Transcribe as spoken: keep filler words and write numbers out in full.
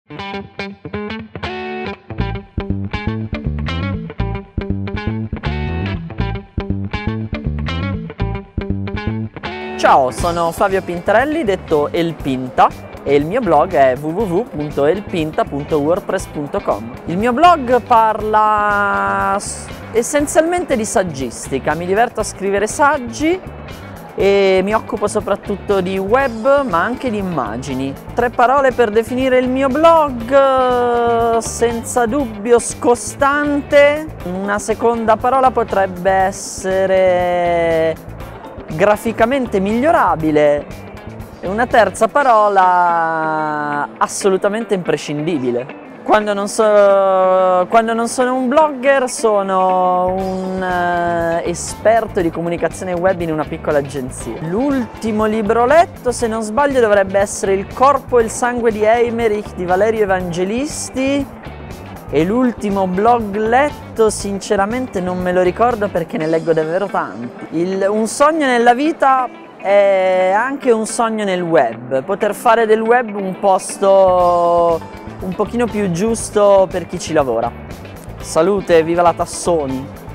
Ciao, sono Flavio Pintarelli, detto El Pinta, e il mio blog è w w w punto el pinta punto wordpress punto com. Il mio blog parla essenzialmente di saggistica, mi diverto a scrivere saggi e mi occupo soprattutto di web ma anche di immagini. Tre parole per definire il mio blog: senza dubbio scostante. Una seconda parola potrebbe essere graficamente migliorabile e una terza parola assolutamente imprescindibile. Quando non, so, quando non sono un blogger sono un uh, esperto di comunicazione web in una piccola agenzia. L'ultimo libro letto, se non sbaglio, dovrebbe essere Il corpo e il sangue di Eymerich di Valerio Evangelisti, e l'ultimo blog letto sinceramente non me lo ricordo perché ne leggo davvero tanti. Il, un sogno nella vita è anche un sogno nel web, poter fare del web un posto un pochino più giusto per chi ci lavora. Salute, viva la Tassoni!